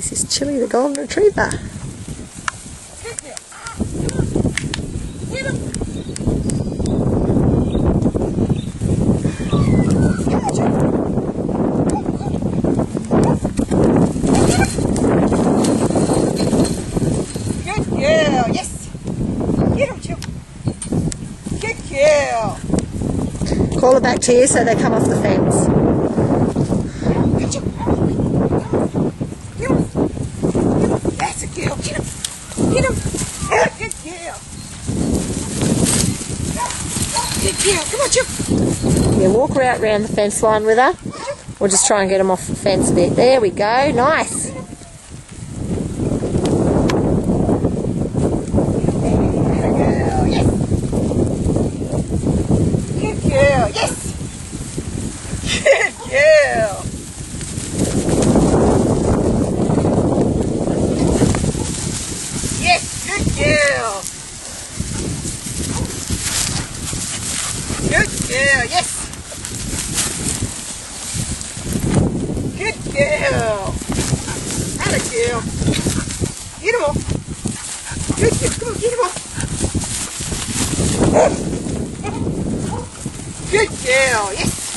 This is Chilli, the golden retriever. Good girl. Get him. Come on, Chilli. Good girl. Yes. Get him, Chilli. Good girl. Call her back to you so they come off the fence. Get him. That's a girl. Get him. Get him. Good girl. Good girl. Come on, Chilli. Yeah, walk her out round the fence line with her. We'll just try and get them off the fence a bit. There we go. Nice. Good girl. Yes. Good girl. Yes, good girl. Good girl, yes. Good girl. Atta girl. Get him off. Good girl, come on, get him off. Good girl, yes.